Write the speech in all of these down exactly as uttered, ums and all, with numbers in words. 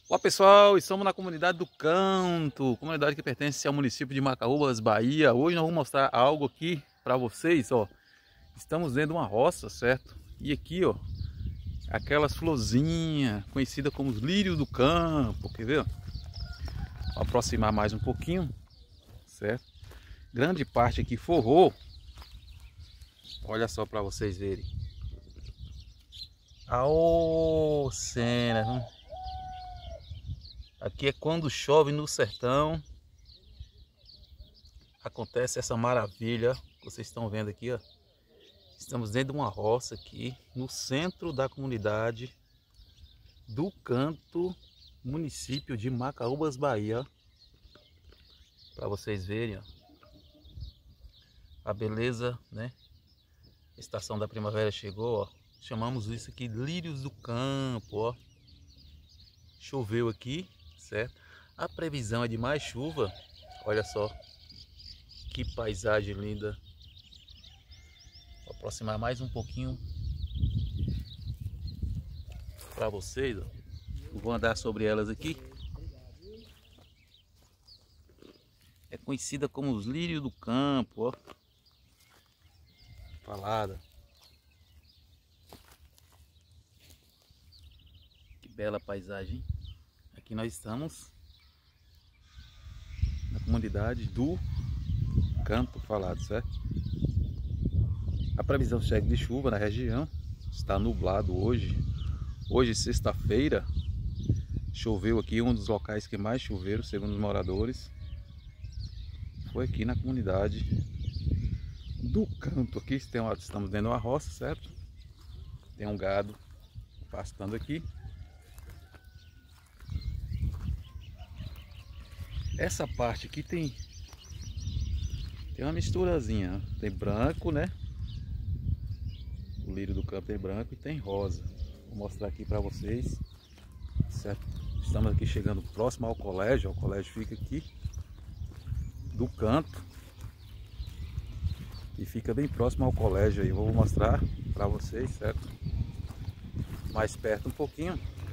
Olá pessoal, estamos na comunidade do Canto, comunidade que pertence ao município de Macaúbas, Bahia. Hoje nós vamos mostrar algo aqui para vocês, ó. Estamos dentro de uma roça, certo? E aqui, ó, aquelas florzinhas conhecidas como os lírios do campo, quer ver? Vou aproximar mais um pouquinho, certo? Grande parte aqui forrou. Olha só para vocês verem. Aô, cena, viu? Aqui é quando chove no sertão, acontece essa maravilha que vocês estão vendo aqui, ó. Estamos dentro de uma roça aqui, no centro da comunidade do Canto, município de Macaúbas, Bahia. Para vocês verem, ó, a beleza, né? A estação da primavera chegou, ó. Chamamos isso aqui de lírios do campo, ó. Choveu aqui, certo? A previsão é de mais chuva. Olha só que paisagem linda. Vou aproximar mais um pouquinho para vocês, ó. Eu vou andar sobre elas aqui. É conhecida como os lírios do campo, ó. Falada. Que bela paisagem. Aqui nós estamos na comunidade do Canto Falado, certo? A previsão chega de chuva na região. Está nublado hoje. Hoje, sexta-feira, choveu aqui. Um dos locais que mais choveram, segundo os moradores, foi aqui na comunidade do Canto. Aqui estamos dentro de uma roça, certo? Tem um gado pastando aqui. Essa parte aqui tem tem uma misturazinha, tem branco, né? O lírio do campo tem branco e tem rosa. Vou mostrar aqui para vocês, certo? Estamos aqui chegando próximo ao colégio. O colégio fica aqui do Canto e fica bem próximo ao colégio aí. Vou mostrar para vocês, certo? Mais perto um pouquinho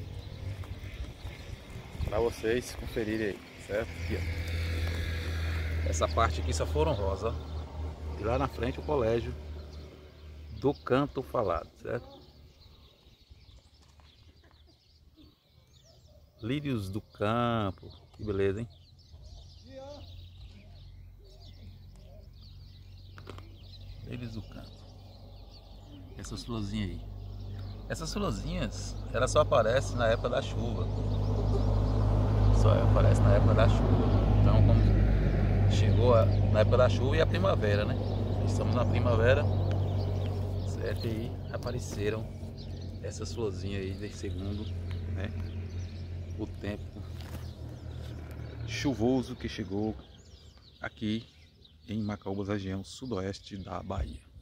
para vocês conferirem aí, certo? Aqui, ó. Essa parte aqui só foram rosa, ó. E lá na frente o colégio do Canto Falado, certo? Lírios do campo, que beleza, hein? Lírios do campo. Essas florzinhas aí. Essas florzinhas, elas só aparecem na época da chuva. Só aparece na época da chuva. Então, como chegou a, na época da chuva e a primavera, né? Estamos na primavera, certo? E aí apareceram essas florzinhas aí, de segundo, né, o tempo chuvoso que chegou aqui em Macaúbas, região sudoeste da Bahia.